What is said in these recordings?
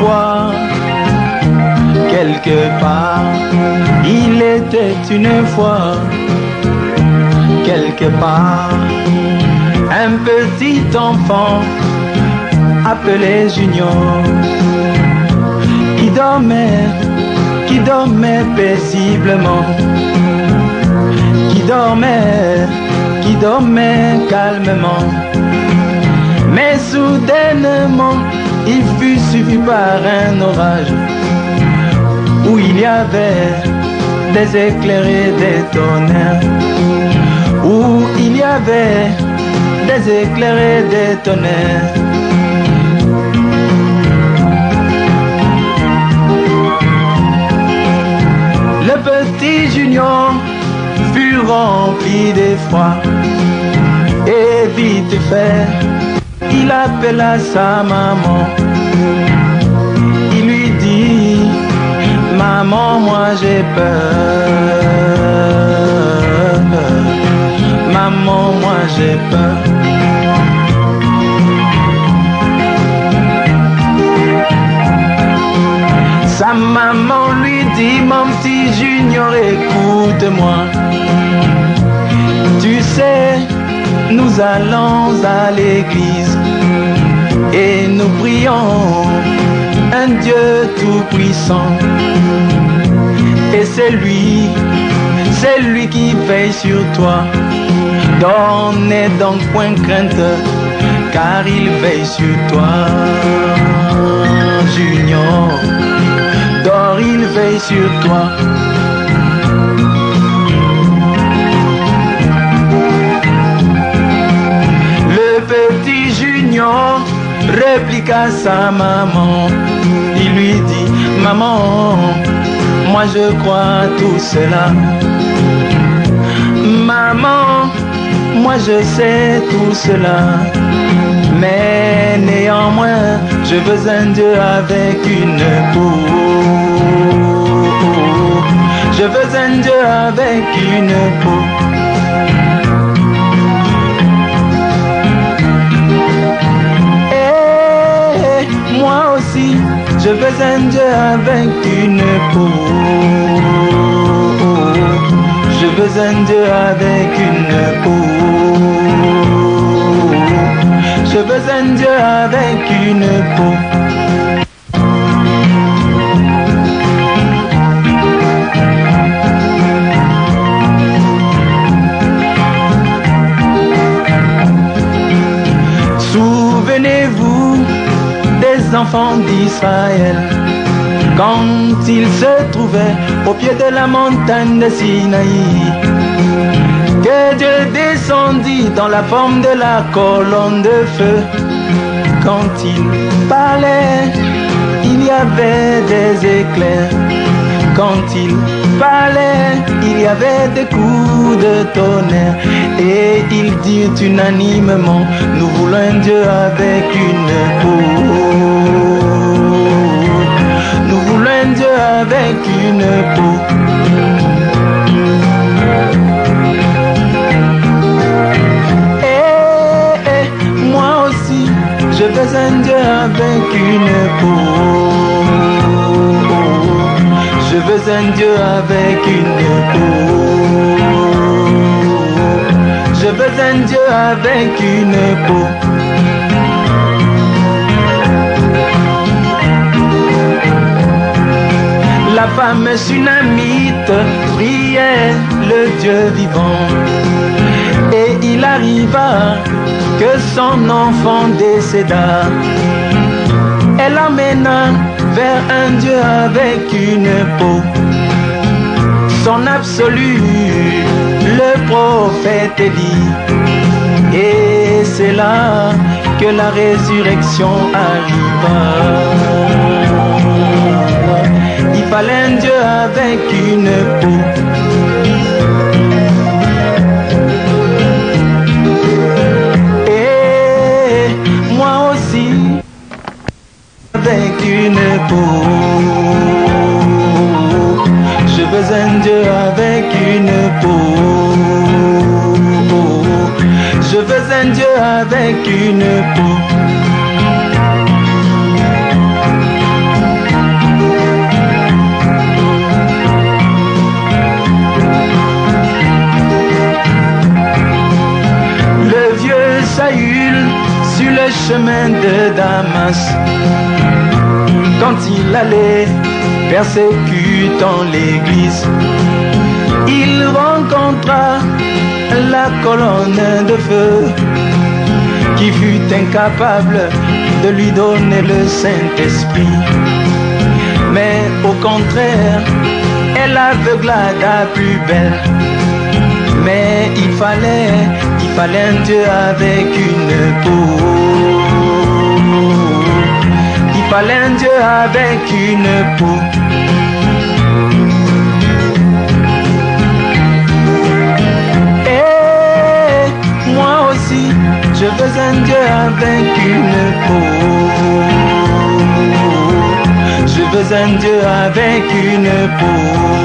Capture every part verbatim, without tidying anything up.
fois, quelque part, il était une fois, quelque part, un petit enfant appelé Junior, qui dormait, qui dormait paisiblement, qui dormait, qui dormait calmement. Mais soudainement, il fut suivi par un orage, où il y avait des éclairs et des tonnerres, où il y avait des éclairs et des tonnerres. Le petit Junior fut rempli d'effroi et vite fait, il appela sa maman. Il lui dit: maman, moi j'ai peur. Maman, moi j'ai peur. Sa maman lui dit: mon petit Junior, écoute-moi. Tu sais, nous allons à l'église et nous prions un Dieu tout-puissant. Et c'est lui, c'est lui qui veille sur toi. Dors, n'aie donc point crainte, car il veille sur toi. Junior, dors, il veille sur toi. Petit Junior répliqua sa maman. Il lui dit: maman, moi je crois tout cela. Maman, moi je sais tout cela. Mais néanmoins, je veux un Dieu avec une peau. Je veux un Dieu avec une peau. Moi aussi, je veux un Dieu avec une peau. Je veux un Dieu avec une peau. Je veux un Dieu avec une peau. Souvenez-vous des enfants d'Israël, quand ils se trouvaient au pied de la montagne de Sinaï, que Dieu descendit dans la forme de la colonne de feu. Quand il parlait, il y avait des éclairs. Quand il parlait, il y avait des coups de tonnerre. Et ils dirent unanimement: nous voulons un Dieu avec une peau. Nous voulons un Dieu avec une peau. Et, et moi aussi, je veux un Dieu avec une peau. Je veux un Dieu avec une peau. Je veux un Dieu avec une peau. La femme sunamite priait le Dieu vivant. Et il arriva que son enfant décéda. Elle l'emmena vers un Dieu avec une peau. Son absolu, le prophète Élie. Et c'est là que la résurrection arriva. Il fallait un Dieu avec une peau. Et moi aussi, avec une peau. Je veux un Dieu avec une peau. Je veux un Dieu avec une peau. chemin de Damas, quand il allait persécutant l'église, il rencontra la colonne de feu qui fut incapable de lui donner le Saint-Esprit. Mais au contraire, elle aveugla la plus belle. Mais il fallait, il fallait un Dieu avec une peau. Il fallait un Dieu avec une peau. Et moi aussi, je veux un Dieu avec une peau. Je veux un Dieu avec une peau.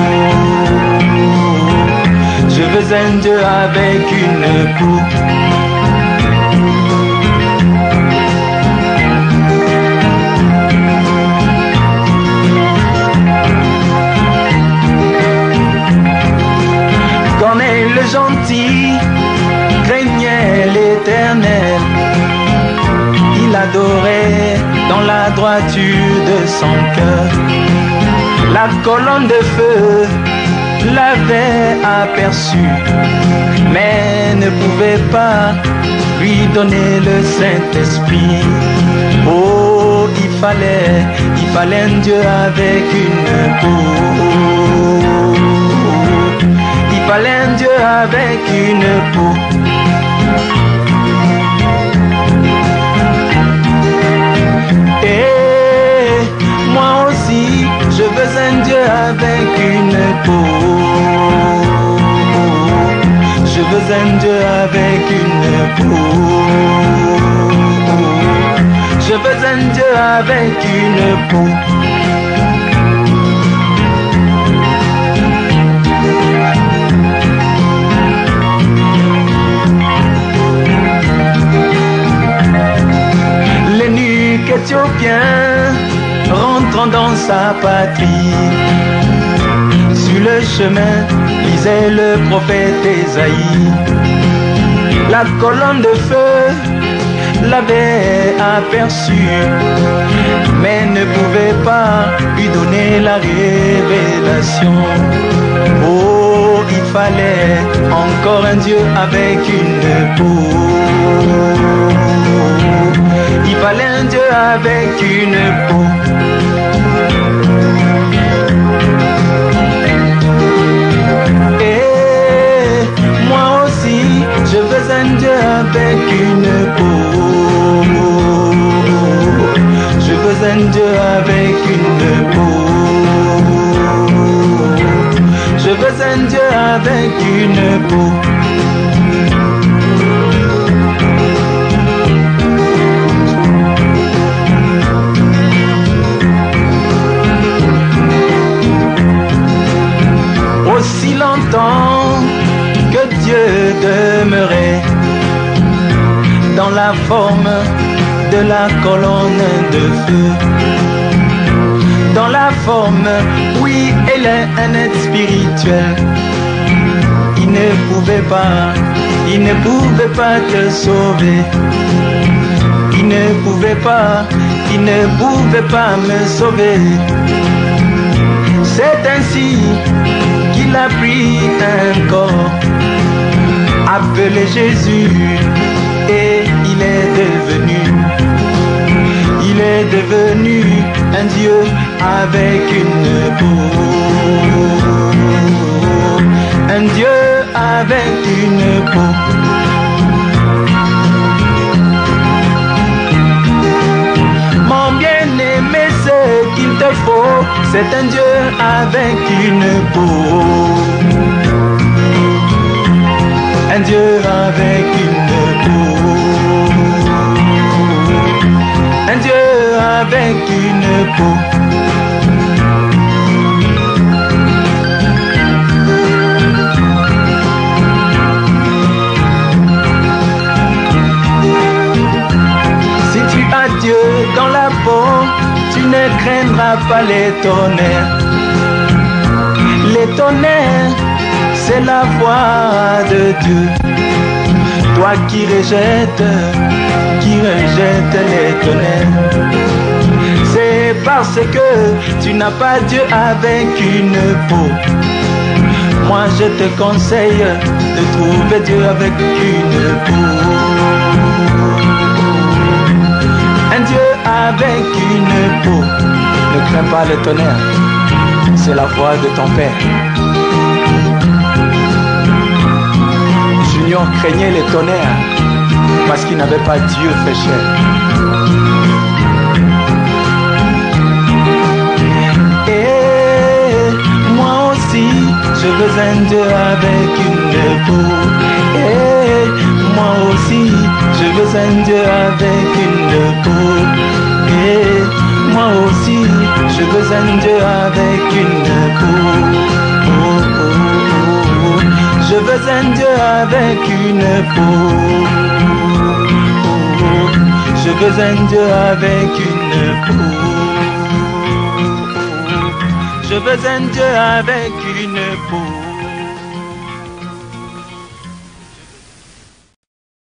Je veux un Dieu avec une peau. Corneille le gentil craignait l'Éternel. Il adorait dans la droiture de son cœur. La colonne de feu l'avait aperçu, mais ne pouvait pas lui donner le Saint-Esprit. Oh, il fallait, il fallait un Dieu avec une peau. Il fallait un Dieu avec une peau. Et moi aussi, je veux un Dieu avec une peau. Je veux un Dieu avec une peau. Je veux un Dieu avec une peau. L'eunuque éthiopien rentrant dans sa patrie, sur le chemin lisait le prophète Ésaïe. La colonne de feu l'avait aperçu, mais ne pouvait pas lui donner la révélation. Oh, il fallait encore un Dieu avec une peau. Il fallait un Dieu avec une peau. Je veux un Dieu avec une peau. Je veux un Dieu avec une peau. Je veux un Dieu avec une peau. Aussi longtemps que Dieu demeurait dans la forme de la colonne de feu, dans la forme, oui, elle est un être spirituel. Il ne pouvait pas, il ne pouvait pas te sauver. Il ne pouvait pas, il ne pouvait pas me sauver. C'est ainsi qu'il a pris un corps appelé Jésus, et il est devenu, il est devenu un Dieu avec une peau, un Dieu avec une peau. Mon bien-aimé, ce qu'il te faut, c'est un Dieu avec une peau. Un Dieu avec une peau. Un Dieu avec une peau. Si tu as Dieu dans la peau, tu ne craindras pas les tonnerres. Les tonnerres, c'est la voix de Dieu. Toi qui rejettes, qui rejettes les tonnerres, c'est parce que tu n'as pas Dieu avec une peau. Moi je te conseille de trouver Dieu avec une peau. Un Dieu avec une peau. Ne crains pas le tonnerre, c'est la voix de ton Père. Junior craignait le tonnerre parce qu'il n'avait pas Dieu fait chair. Et moi aussi, je veux un Dieu avec une peau. Et moi aussi, je veux un Dieu avec une peau. Et moi aussi, je veux un Dieu avec une peau. Oh, oh, oh, oh. Je veux un Dieu avec une peau. Oh, oh. Je veux un Dieu avec une peau. Je veux un Dieu avec une peau.